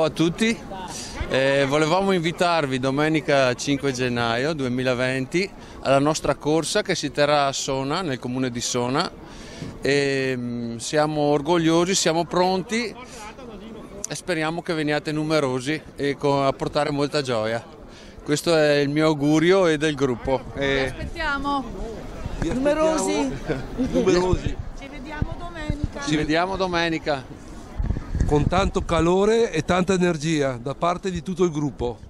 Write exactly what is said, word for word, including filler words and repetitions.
a tutti, eh, volevamo invitarvi domenica cinque gennaio duemilaventi alla nostra corsa che si terrà a Sona, nel comune di Sona, e mh, siamo orgogliosi, siamo pronti e speriamo che veniate numerosi e a portare molta gioia. Questo è il mio augurio e del gruppo. Vi aspettiamo, Vi numerosi. numerosi. Ci vediamo domenica. Ci vediamo domenica. Con tanto calore e tanta energia da parte di tutto il gruppo.